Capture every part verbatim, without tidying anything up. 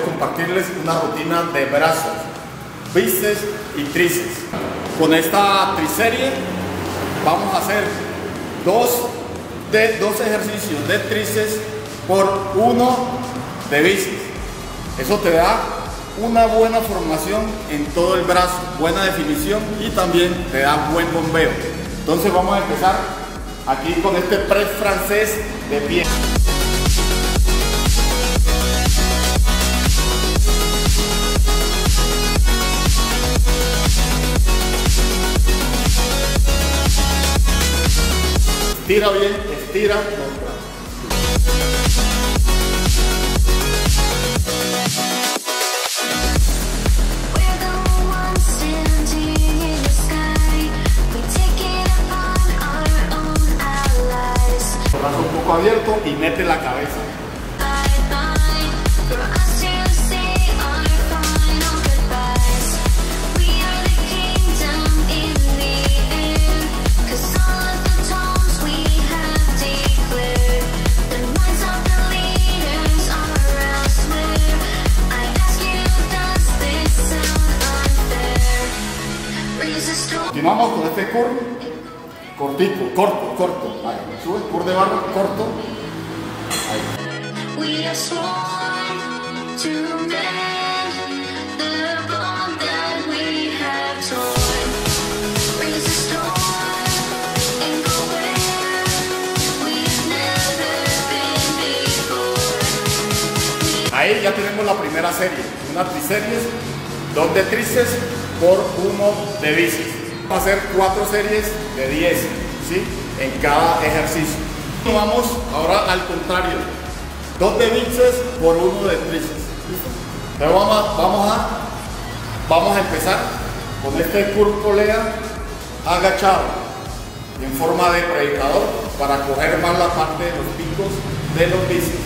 compartirles una rutina de brazos, bíceps y tríceps. Con esta triserie vamos a hacer dos, de, dos ejercicios de tríceps por uno de bíceps. Eso te da una buena formación en todo el brazo, buena definición y también te da buen bombeo. Entonces vamos a empezar aquí con este press francés de pie. Estira bien, estira los brazos. Brazo un poco abierto y mete la cabeza. Continuamos con este curl, cortico, corto, corto. Ahí, sube, curl de barra, corto. Ahí. Ahí ya tenemos la primera serie, una triseries, dos de tríceps por uno de bíceps. Va a ser cuatro series de diez, ¿sí? En cada ejercicio. Vamos ahora al contrario, dos de bíceps por uno de tríceps. Pero vamos a, vamos a, vamos a empezar con este curl polea agachado en forma de predicador para coger más la parte de los picos de los bíceps.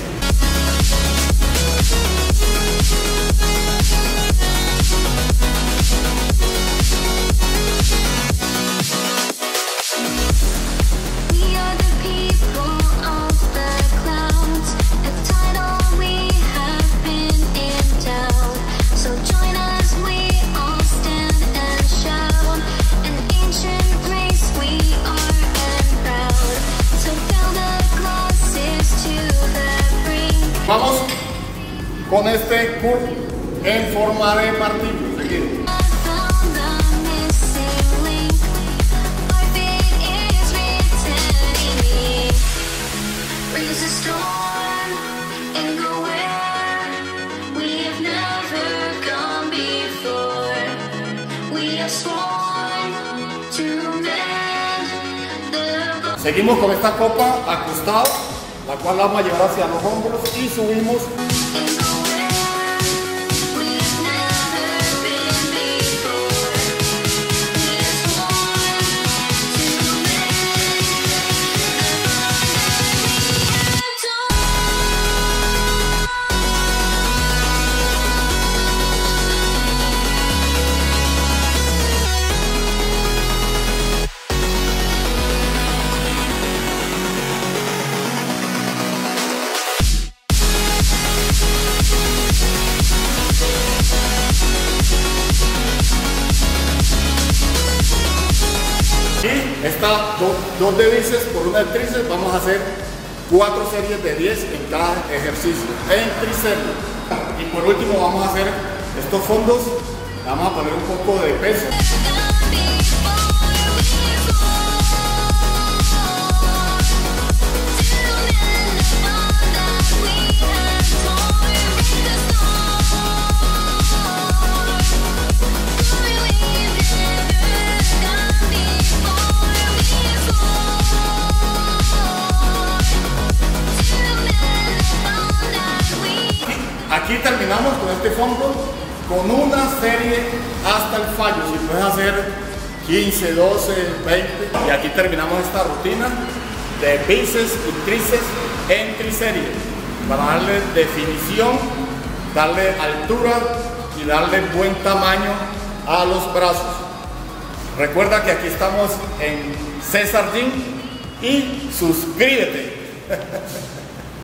Vamos con este curl en forma de martillo. Seguido. Seguimos con esta copa acostado, la cual la vamos a llevar hacia los hombros y subimos. Esta dos, dos de bíceps por una de tríceps, vamos a hacer cuatro series de diez en cada ejercicio en triserie. Y por último vamos a hacer estos fondos, vamos a poner un poco de peso. Aquí terminamos con este fondo con una serie hasta el fallo. Si puedes hacer quince, doce, veinte. Y aquí terminamos esta rutina de bíceps y tríceps en triserie para darle definición, darle altura y darle buen tamaño a los brazos. Recuerda que aquí estamos en César Gym y suscríbete.